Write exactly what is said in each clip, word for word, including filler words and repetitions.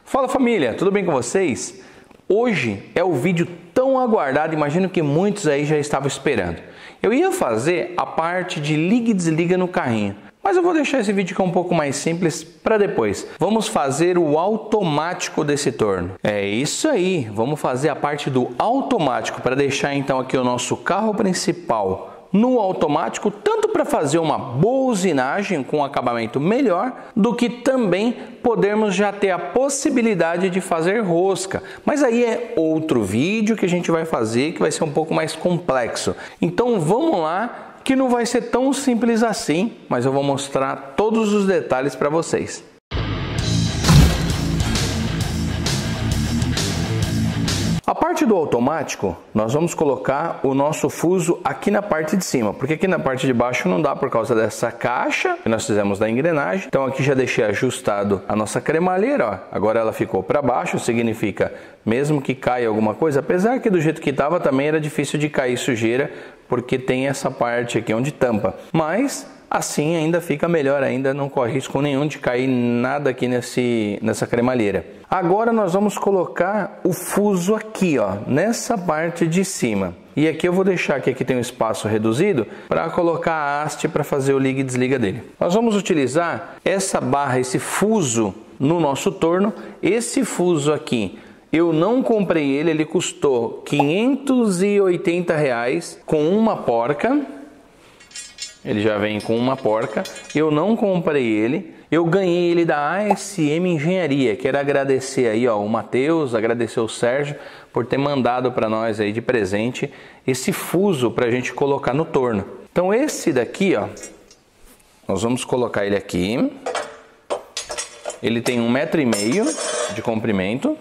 Fala família, tudo bem com vocês? Hoje é o vídeo tão aguardado, imagino que muitos aí já estavam esperando. Eu ia fazer a parte de liga e desliga no carrinho, mas eu vou deixar esse vídeo que é um pouco mais simples para depois. Vamos fazer o automático desse torno. É isso aí, vamos fazer a parte do automático para deixar então aqui o nosso carro principal no automático, tanto para fazer uma boa usinagem com um acabamento melhor, do que também podermos já ter a possibilidade de fazer rosca. Mas aí é outro vídeo que a gente vai fazer, que vai ser um pouco mais complexo. Então vamos lá, que não vai ser tão simples assim, mas eu vou mostrar todos os detalhes para vocês. A parte do automático, nós vamos colocar o nosso fuso aqui na parte de cima, porque aqui na parte de baixo não dá por causa dessa caixa que nós fizemos da engrenagem. Então aqui já deixei ajustado a nossa cremalheira, ó. Agora ela ficou para baixo, significa mesmo que caia alguma coisa, apesar que do jeito que estava também era difícil de cair sujeira, porque tem essa parte aqui onde tampa, mas assim ainda fica melhor, ainda não corre risco nenhum de cair nada aqui nesse, nessa cremalheira. Agora nós vamos colocar o fuso aqui, ó, nessa parte de cima. E aqui eu vou deixar que aqui tem um espaço reduzido para colocar a haste para fazer o liga e desliga dele. Nós vamos utilizar essa barra, esse fuso no nosso torno. Esse fuso aqui, eu não comprei ele, ele custou quinhentos e oitenta reais com uma porca. Ele já vem com uma porca, eu não comprei ele, eu ganhei ele da A S M Engenharia. Quero agradecer aí, ó, o Matheus, agradecer o Sérgio por ter mandado para nós aí de presente esse fuso para a gente colocar no torno. Então esse daqui, ó, nós vamos colocar ele aqui. Ele tem um metro e meio de comprimento.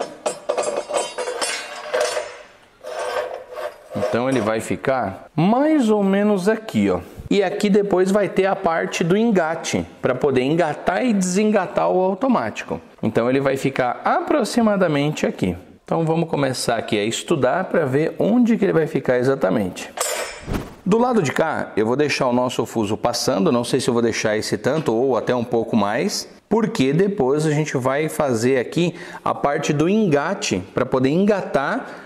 Então ele vai ficar mais ou menos aqui, ó. E aqui depois vai ter a parte do engate, para poder engatar e desengatar o automático. Então ele vai ficar aproximadamente aqui. Então vamos começar aqui a estudar para ver onde que ele vai ficar exatamente. Do lado de cá eu vou deixar o nosso fuso passando, não sei se eu vou deixar esse tanto ou até um pouco mais, porque depois a gente vai fazer aqui a parte do engate, para poder engatar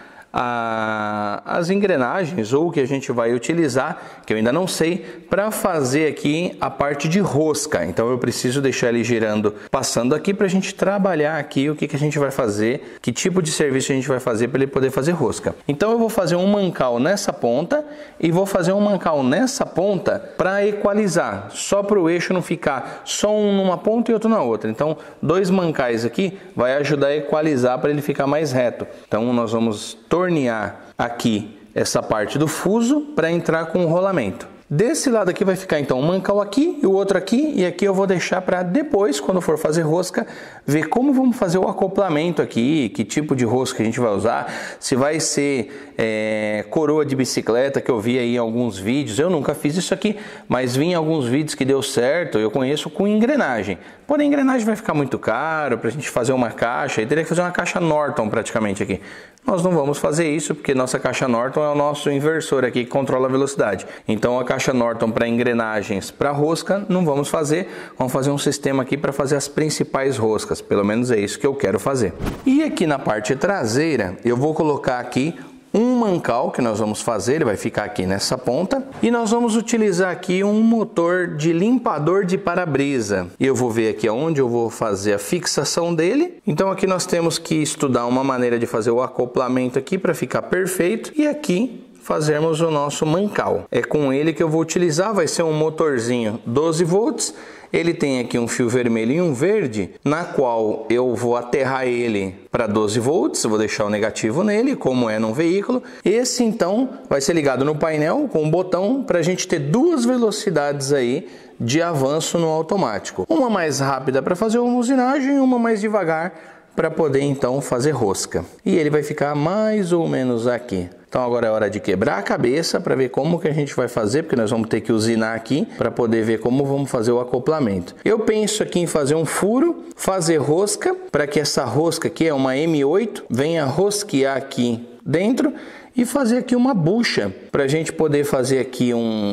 A, as engrenagens ou o que a gente vai utilizar, que eu ainda não sei, para fazer aqui a parte de rosca. Então eu preciso deixar ele girando, passando aqui para a gente trabalhar aqui o que, que a gente vai fazer, que tipo de serviço a gente vai fazer para ele poder fazer rosca. Então eu vou fazer um mancal nessa ponta e vou fazer um mancal nessa ponta para equalizar, só para o eixo não ficar só um numa ponta e outro na outra. Então dois mancais aqui vai ajudar a equalizar para ele ficar mais reto. Então nós vamos tornear aqui essa parte do fuso para entrar com o rolamento. Desse lado aqui vai ficar então um mancal aqui e o outro aqui, e aqui eu vou deixar para depois, quando for fazer rosca, ver como vamos fazer o acoplamento aqui, que tipo de rosca a gente vai usar, se vai ser é, coroa de bicicleta, que eu vi aí em alguns vídeos. Eu nunca fiz isso aqui, mas vi em alguns vídeos que deu certo, eu conheço com engrenagem. Porém, a engrenagem vai ficar muito caro para a gente fazer uma caixa, e teria que fazer uma caixa Norton praticamente aqui. Nós não vamos fazer isso, porque nossa caixa Norton é o nosso inversor aqui que controla a velocidade. Então a caixa Norton para engrenagens, para rosca, não vamos fazer. Vamos fazer um sistema aqui para fazer as principais roscas, pelo menos é isso que eu quero fazer. E aqui na parte traseira, eu vou colocar aqui um mancal que nós vamos fazer, ele vai ficar aqui nessa ponta, e nós vamos utilizar aqui um motor de limpador de para-brisa. Eu vou ver aqui onde eu vou fazer a fixação dele. Então aqui nós temos que estudar uma maneira de fazer o acoplamento aqui para ficar perfeito, e aqui fazermos o nosso mancal. É com ele que eu vou utilizar, vai ser um motorzinho doze volts. Ele tem aqui um fio vermelho e um verde, na qual eu vou aterrar ele para doze volts, vou deixar o negativo nele, como é num veículo. Esse então vai ser ligado no painel com um botão para a gente ter duas velocidades aí de avanço no automático. Uma mais rápida para fazer uma usinagem e uma mais devagar para poder então fazer rosca. E ele vai ficar mais ou menos aqui. Então agora é hora de quebrar a cabeça para ver como que a gente vai fazer, porque nós vamos ter que usinar aqui para poder ver como vamos fazer o acoplamento. Eu penso aqui em fazer um furo, fazer rosca, para que essa rosca aqui é uma M oito, venha rosquear aqui dentro e fazer aqui uma bucha, para a gente poder fazer aqui um...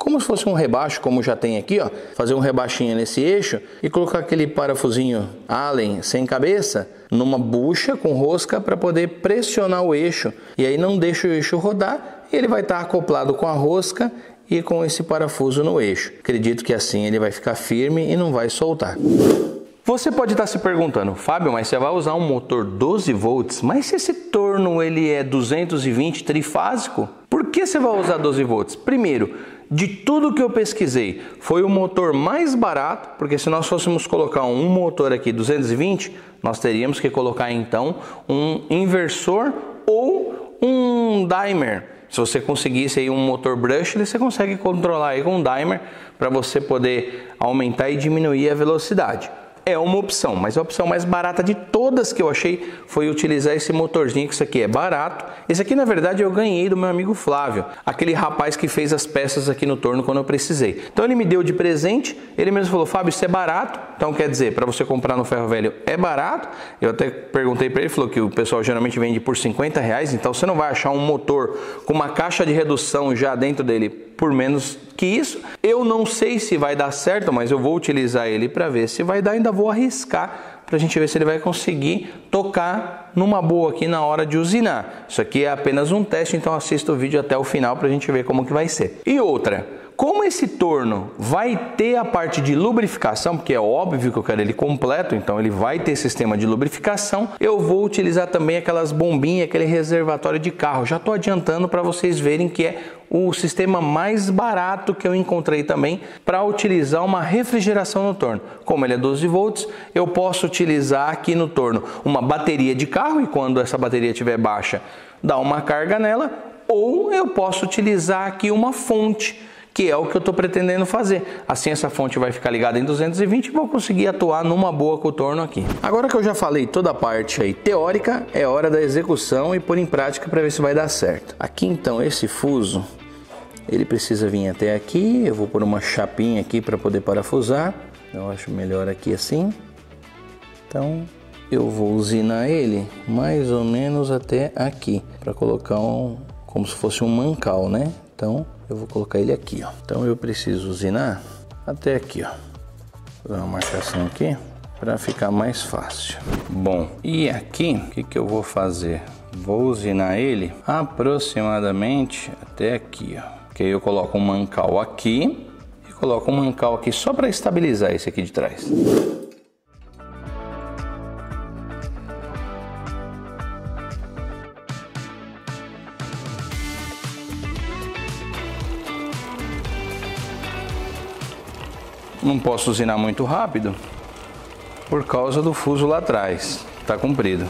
como se fosse um rebaixo, como já tem aqui, ó, fazer um rebaixinho nesse eixo e colocar aquele parafusinho Allen sem cabeça numa bucha com rosca para poder pressionar o eixo, e aí não deixa o eixo rodar, e ele vai estar acoplado com a rosca e com esse parafuso no eixo. Acredito que assim ele vai ficar firme e não vai soltar. Você pode estar se perguntando, Fábio, mas você vai usar um motor doze volts, mas se esse torno ele é duzentos e vinte trifásico, por que você vai usar doze volts? Primeiro, de tudo que eu pesquisei, foi o motor mais barato, porque se nós fôssemos colocar um motor aqui duzentos e vinte, nós teríamos que colocar então um inversor ou um dimer. Se você conseguisse aí um motor brushless, você consegue controlar aí com um dimer para você poder aumentar e diminuir a velocidade. É uma opção, mas a opção mais barata de todas que eu achei foi utilizar esse motorzinho, que isso aqui é barato. Esse aqui, na verdade, eu ganhei do meu amigo Flávio, aquele rapaz que fez as peças aqui no torno quando eu precisei. Então ele me deu de presente, ele mesmo falou, Fábio, isso é barato, então quer dizer, para você comprar no ferro velho é barato. Eu até perguntei para ele, falou que o pessoal geralmente vende por cinquenta reais, então você não vai achar um motor com uma caixa de redução já dentro dele por menos que isso. Eu não sei se vai dar certo, mas eu vou utilizar ele para ver se vai dar. Ainda vou arriscar para a gente ver se ele vai conseguir tocar numa boa aqui na hora de usinar. Isso aqui é apenas um teste, então assista o vídeo até o final para a gente ver como que vai ser. E outra, como esse torno vai ter a parte de lubrificação, porque é óbvio que eu quero ele completo, então ele vai ter sistema de lubrificação, eu vou utilizar também aquelas bombinhas, aquele reservatório de carro. Já estou adiantando para vocês verem que é o sistema mais barato que eu encontrei também para utilizar uma refrigeração no torno. Como ele é doze volts, eu posso utilizar aqui no torno uma bateria de carro, e quando essa bateria estiver baixa, dar uma carga nela, ou eu posso utilizar aqui uma fonte, que é o que eu estou pretendendo fazer. Assim essa fonte vai ficar ligada em duzentos e vinte e vou conseguir atuar numa boa com o torno aqui. Agora que eu já falei toda a parte aí teórica, é hora da execução e pôr em prática para ver se vai dar certo. Aqui então esse fuso, ele precisa vir até aqui, eu vou pôr uma chapinha aqui para poder parafusar. Eu acho melhor aqui assim. Então eu vou usinar ele mais ou menos até aqui, para colocar um, como se fosse um mancal, né? Então eu vou colocar ele aqui, ó. Então eu preciso usinar até aqui, ó. Vou dar uma marcação aqui para ficar mais fácil. Bom, e aqui o que que eu vou fazer? Vou usinar ele aproximadamente até aqui, ó. Que aí eu coloco um mancal aqui e coloco um mancal aqui só para estabilizar esse aqui de trás. Não posso usinar muito rápido por causa do fuso lá atrás, tá comprido.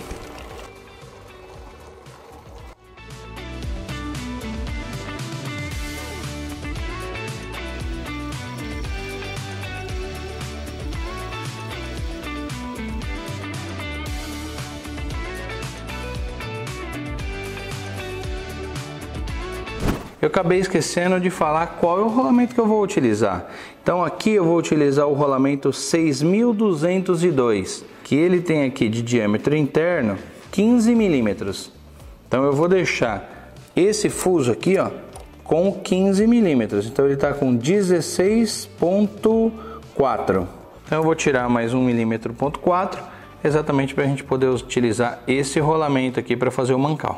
Eu acabei esquecendo de falar qual é o rolamento que eu vou utilizar. Então aqui eu vou utilizar o rolamento seis mil duzentos e dois, que ele tem aqui de diâmetro interno quinze milímetros. Então eu vou deixar esse fuso aqui, ó, com quinze milímetros. Então ele está com dezesseis ponto quatro. Então eu vou tirar mais um milímetro ponto quatro, exatamente para a gente poder utilizar esse rolamento aqui para fazer o mancal.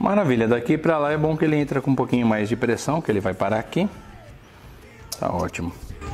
Maravilha, daqui para lá é bom que ele entra com um pouquinho mais de pressão, que ele vai parar aqui. Tá ótimo.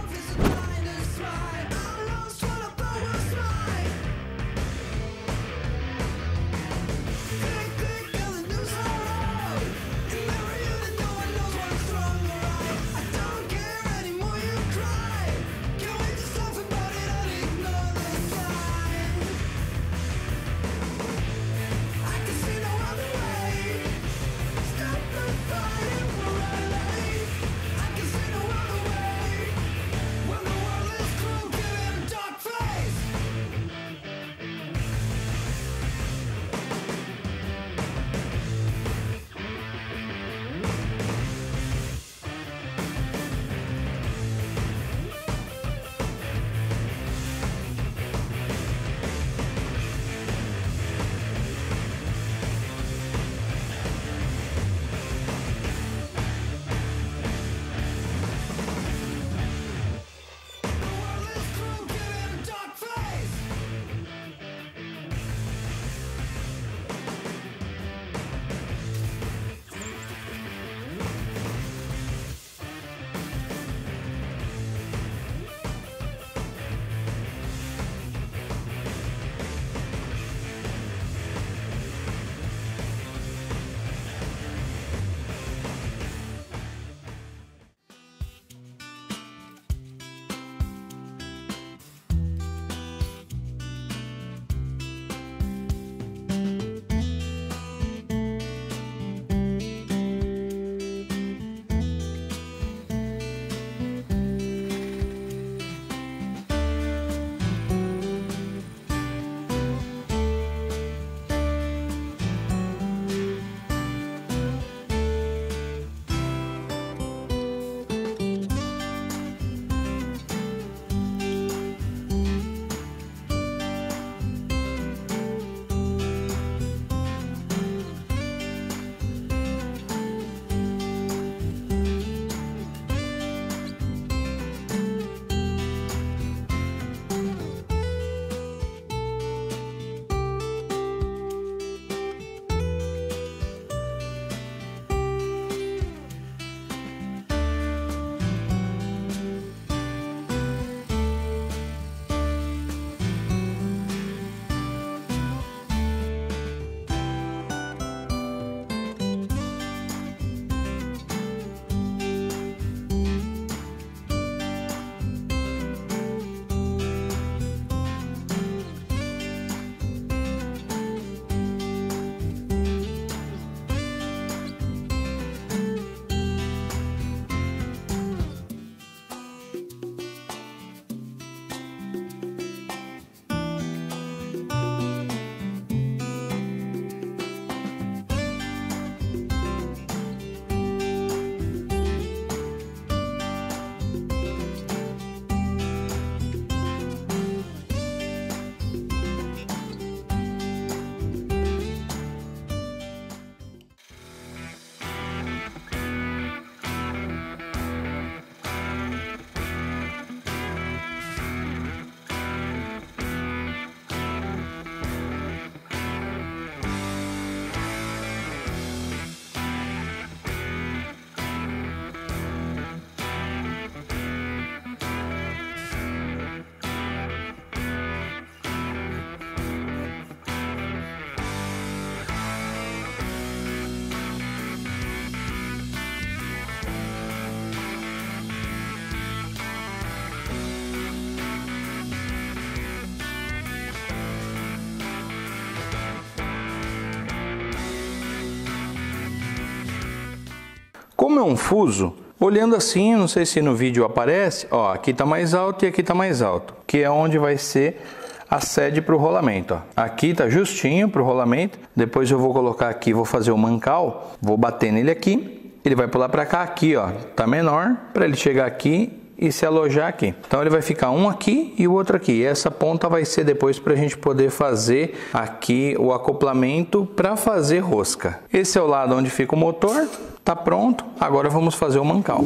Como é um fuso, olhando assim, não sei se no vídeo aparece, ó, aqui está mais alto e aqui está mais alto, que é onde vai ser a sede para o rolamento. Ó. Aqui está justinho para o rolamento, depois eu vou colocar aqui, vou fazer o mancal, vou bater nele aqui, ele vai pular para cá, aqui ó, tá menor, para ele chegar aqui e se alojar aqui. Então ele vai ficar um aqui e o outro aqui. E essa ponta vai ser depois para a gente poder fazer aqui o acoplamento para fazer rosca. Esse é o lado onde fica o motor, tá pronto. Agora vamos fazer o mancal.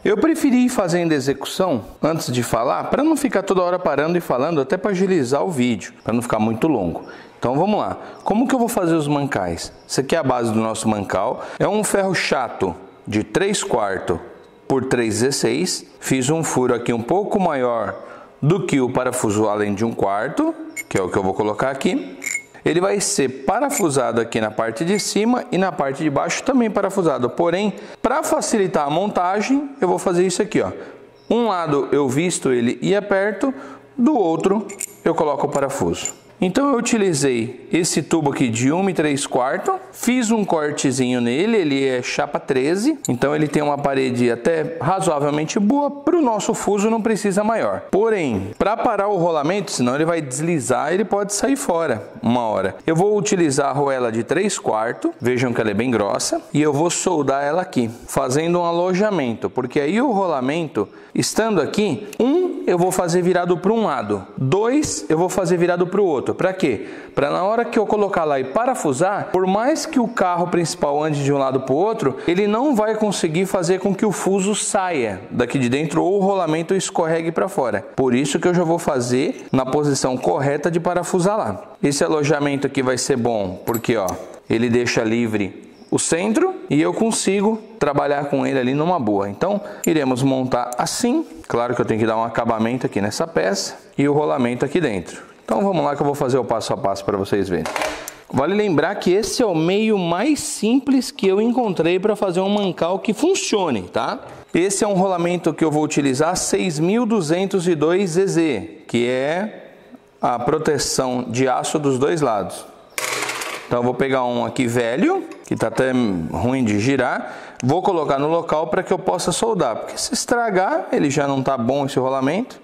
Eu preferi ir fazendo execução antes de falar, para não ficar toda hora parando e falando, até para agilizar o vídeo, para não ficar muito longo. Então vamos lá. Como que eu vou fazer os mancais? Isso aqui é a base do nosso mancal. É um ferro chato de três quartos por três dezesseis. Fiz um furo aqui um pouco maior do que o parafuso além de um quarto, que é o que eu vou colocar aqui. Ele vai ser parafusado aqui na parte de cima e na parte de baixo também parafusado. Porém, para facilitar a montagem, eu vou fazer isso aqui, ó. Um lado eu visto ele e aperto, do outro eu coloco o parafuso. Então eu utilizei esse tubo aqui de um e três quartos, fiz um cortezinho nele, ele é chapa treze, então ele tem uma parede até razoavelmente boa, para o nosso fuso não precisa maior. Porém, para parar o rolamento, senão ele vai deslizar, ele pode sair fora uma hora. Eu vou utilizar a arruela de três quartos, vejam que ela é bem grossa, e eu vou soldar ela aqui, fazendo um alojamento, porque aí o rolamento, estando aqui, um eu vou fazer virado para um lado, dois eu vou fazer virado para o outro. Para quê? Para na hora que eu colocar lá e parafusar, por mais que o carro principal ande de um lado para o outro, ele não vai conseguir fazer com que o fuso saia daqui de dentro ou o rolamento escorregue para fora. Por isso que eu já vou fazer na posição correta de parafusar lá. Esse alojamento aqui vai ser bom porque ó, ele deixa livre o centro e eu consigo trabalhar com ele ali numa boa. Então iremos montar assim. Claro que eu tenho que dar um acabamento aqui nessa peça e o rolamento aqui dentro. Então vamos lá que eu vou fazer o passo a passo para vocês verem. Vale lembrar que esse é o meio mais simples que eu encontrei para fazer um mancal que funcione, tá? Esse é um rolamento que eu vou utilizar seis mil duzentos e dois Z Z, que é a proteção de aço dos dois lados. Então eu vou pegar um aqui velho, que está até ruim de girar, vou colocar no local para que eu possa soldar, porque se estragar ele já não está bom esse rolamento.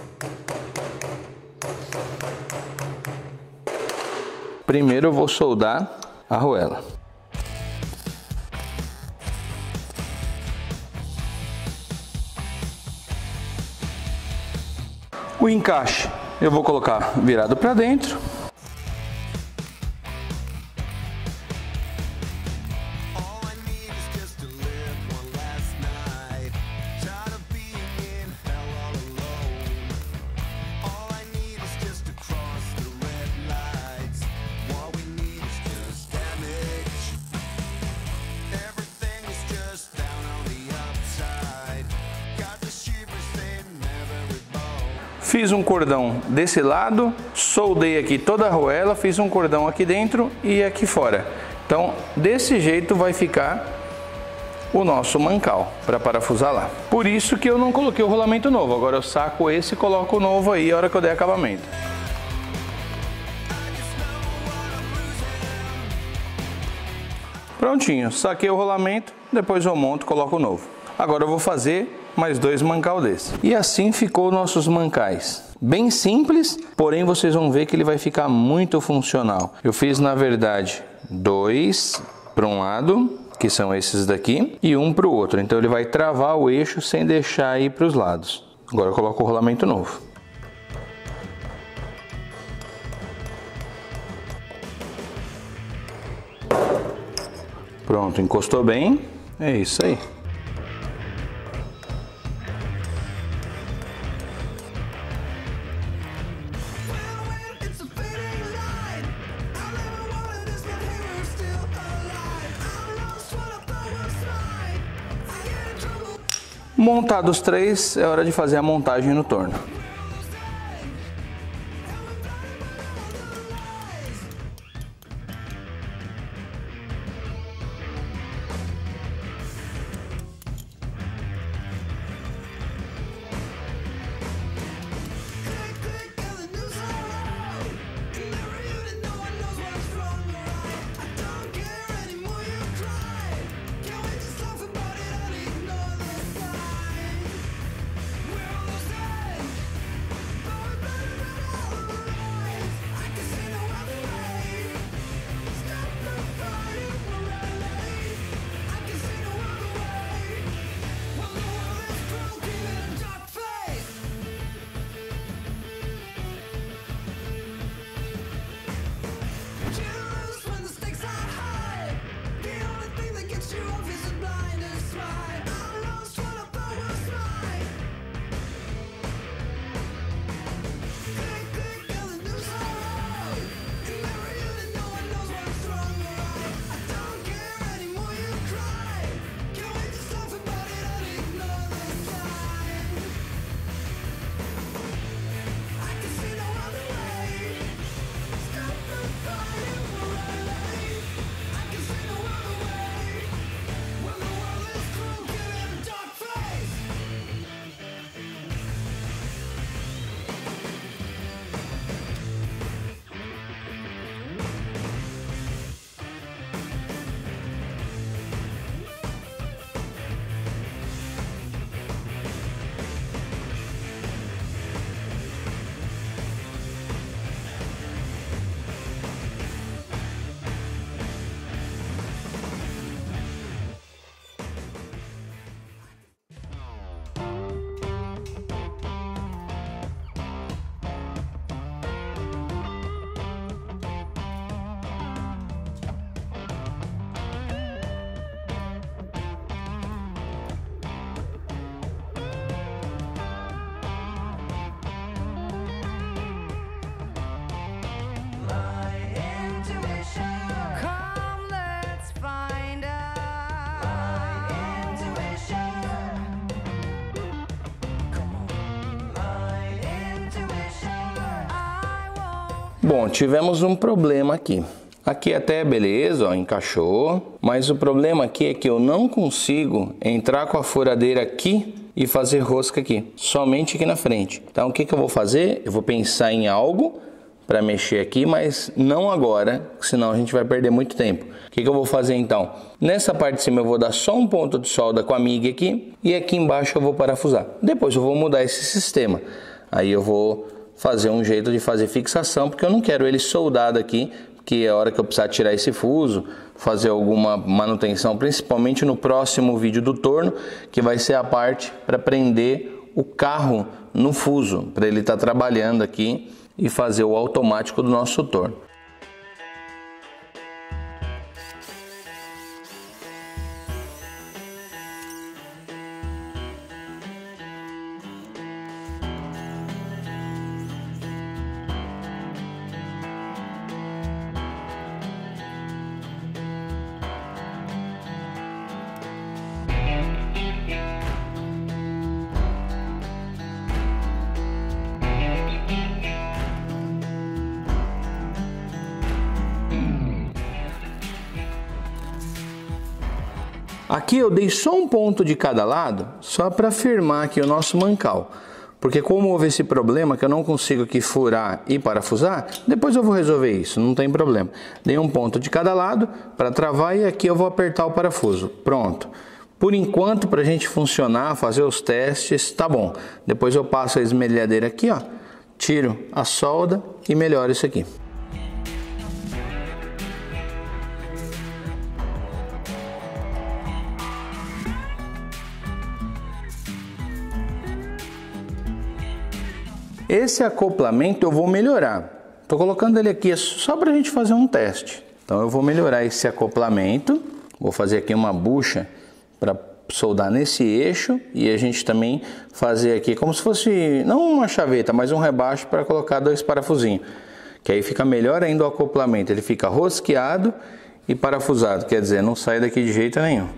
Primeiro eu vou soldar a arruela. O encaixe eu vou colocar virado para dentro. Fiz um cordão desse lado, soldei aqui toda a arruela, fiz um cordão aqui dentro e aqui fora. Então, desse jeito vai ficar o nosso mancal para parafusar lá. Por isso que eu não coloquei o rolamento novo. Agora eu saco esse e coloco o novo aí a hora que eu der acabamento. Prontinho, saquei o rolamento, depois eu monto e coloco o novo. Agora eu vou fazer mais dois mancal desse. E assim ficou nossos mancais. Bem simples, porém vocês vão ver que ele vai ficar muito funcional. Eu fiz na verdade dois para um lado, que são esses daqui, e um para o outro. Então ele vai travar o eixo sem deixar ir para os lados. Agora eu coloco o rolamento novo. Pronto, encostou bem. É isso aí. Montados os três, é hora de fazer a montagem no torno. Bom, tivemos um problema aqui. Aqui até beleza, ó, encaixou, mas o problema aqui é que eu não consigo entrar com a furadeira aqui e fazer rosca aqui, somente aqui na frente. Então o que que eu vou fazer? Eu vou pensar em algo para mexer aqui, mas não agora, senão a gente vai perder muito tempo. O que que eu vou fazer então? Nessa parte de cima eu vou dar só um ponto de solda com a MIG aqui e aqui embaixo eu vou parafusar. Depois eu vou mudar esse sistema. Aí eu vou fazer um jeito de fazer fixação, porque eu não quero ele soldado aqui, que é a hora que eu precisar tirar esse fuso, fazer alguma manutenção, principalmente no próximo vídeo do torno, que vai ser a parte para prender o carro no fuso, para ele estar trabalhando aqui e fazer o automático do nosso torno. Aqui eu dei só um ponto de cada lado, só para firmar aqui o nosso mancal. Porque como houve esse problema que eu não consigo aqui furar e parafusar, depois eu vou resolver isso, não tem problema. Dei um ponto de cada lado para travar e aqui eu vou apertar o parafuso. Pronto. Por enquanto, para a gente funcionar, fazer os testes, tá bom. Depois eu passo a esmerilhadeira aqui, ó, tiro a solda e melhoro isso aqui. Esse acoplamento eu vou melhorar. Estou colocando ele aqui só para a gente fazer um teste. Então eu vou melhorar esse acoplamento. Vou fazer aqui uma bucha para soldar nesse eixo. E a gente também fazer aqui como se fosse, não uma chaveta, mas um rebaixo para colocar dois parafusinhos. Que aí fica melhor ainda o acoplamento. Ele fica rosqueado e parafusado. Quer dizer, não sai daqui de jeito nenhum.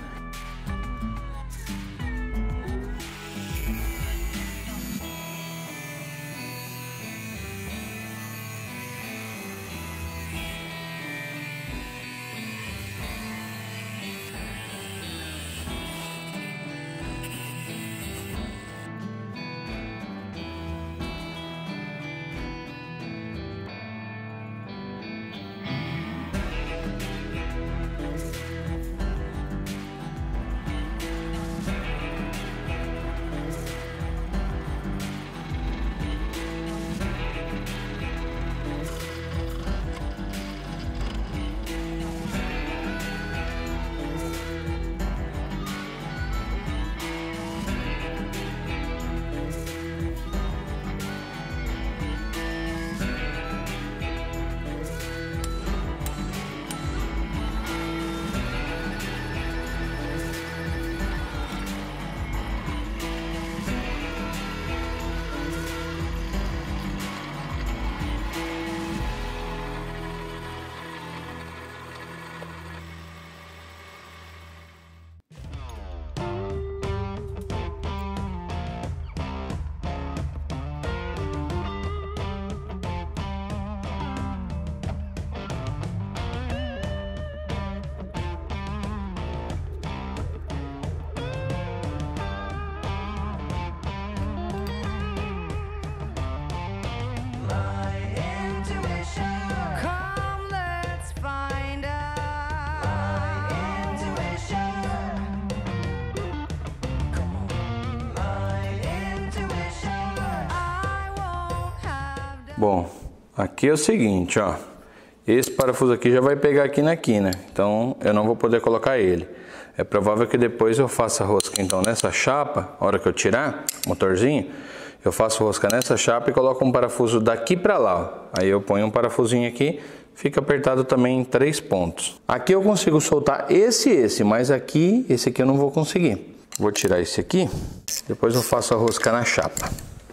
Bom, aqui é o seguinte, ó. Esse parafuso aqui já vai pegar aqui na quina, então eu não vou poder colocar ele. É provável que depois eu faça rosca então nessa chapa, a hora que eu tirar o motorzinho, eu faço rosca nessa chapa e coloco um parafuso daqui pra lá, ó. Aí eu ponho um parafusinho aqui, fica apertado também em três pontos. Aqui eu consigo soltar esse e esse, mas aqui, esse aqui eu não vou conseguir. Vou tirar esse aqui, depois eu faço a rosca na chapa.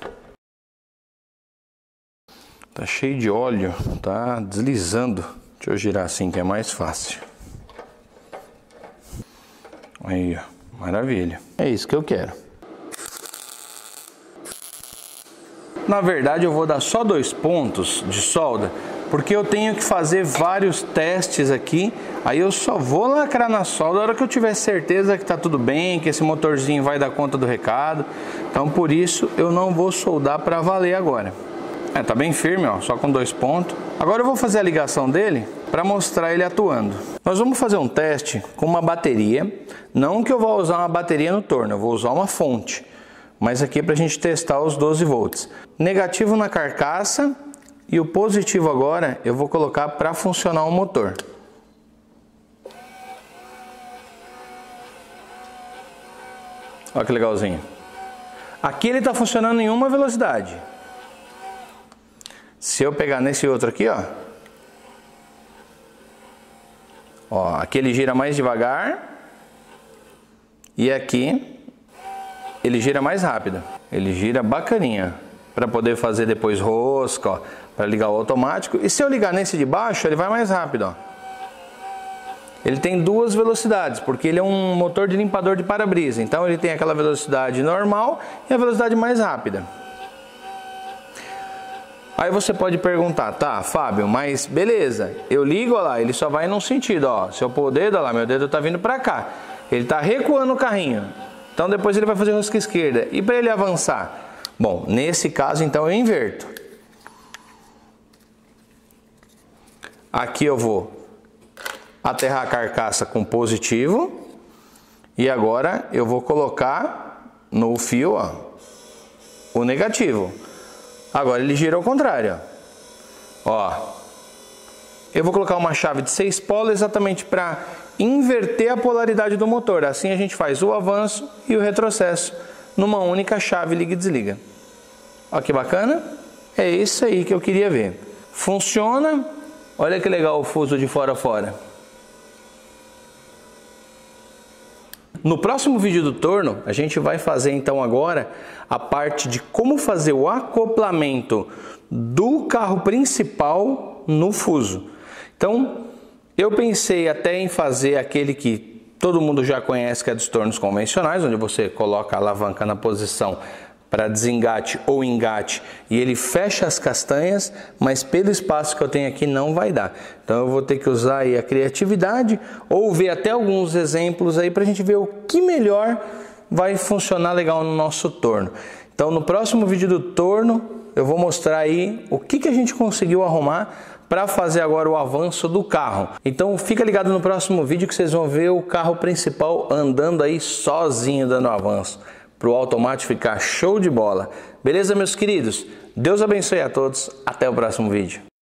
Tá cheio de óleo, tá deslizando. Deixa eu girar assim que é mais fácil. Aí, ó, maravilha. É isso que eu quero. Na verdade eu vou dar só dois pontos de solda porque eu tenho que fazer vários testes aqui, aí eu só vou lacrar na solda a hora que eu tiver certeza que está tudo bem, que esse motorzinho vai dar conta do recado. Então por isso eu não vou soldar para valer agora. É, tá bem firme, ó, só com dois pontos. Agora eu vou fazer a ligação dele para mostrar ele atuando. Nós vamos fazer um teste com uma bateria, não que eu vou usar uma bateria no torno, eu vou usar uma fonte. Mas aqui é para a gente testar os doze volts. Negativo na carcaça e o positivo agora eu vou colocar para funcionar o motor. Olha que legalzinho. Aqui ele está funcionando em uma velocidade. Se eu pegar nesse outro aqui, ó, ó, aqui ele gira mais devagar e aqui ele gira mais rápido. Ele gira bacaninha para poder fazer depois rosca, ó, para ligar o automático. E se eu ligar nesse de baixo, ele vai mais rápido, ó. Ele tem duas velocidades, porque ele é um motor de limpador de para-brisa. Então ele tem aquela velocidade normal e a velocidade mais rápida. Aí você pode perguntar, tá, Fábio, mas beleza, eu ligo, ó lá, ele só vai num sentido, ó. Se eu pôr o dedo, ó lá, meu dedo tá vindo para cá. Ele tá recuando o carrinho. Então depois ele vai fazer rosca esquerda. E para ele avançar? Bom, nesse caso então eu inverto. Aqui eu vou aterrar a carcaça com positivo. E agora eu vou colocar no fio, ó, o negativo. Agora ele gira ao contrário. Ó. Eu vou colocar uma chave de seis polos exatamente para inverter a polaridade do motor. Assim a gente faz o avanço e o retrocesso numa única chave liga e desliga. Olha que bacana. É isso aí que eu queria ver. Funciona. Olha que legal o fuso de fora a fora. No próximo vídeo do torno, a gente vai fazer então agora a parte de como fazer o acoplamento do carro principal no fuso. Então, eu pensei até em fazer aquele que todo mundo já conhece, que é dos tornos convencionais, onde você coloca a alavanca na posição para desengate ou engate e ele fecha as castanhas, mas pelo espaço que eu tenho aqui não vai dar. Então eu vou ter que usar aí a criatividade ou ver até alguns exemplos aí para a gente ver o que melhor vai funcionar legal no nosso torno. Então no próximo vídeo do torno eu vou mostrar aí o que, que a gente conseguiu arrumar para fazer agora o avanço do carro. Então fica ligado no próximo vídeo que vocês vão ver o carro principal andando aí sozinho dando avanço, para o automático ficar show de bola. Beleza, meus queridos? Deus abençoe a todos. Até o próximo vídeo.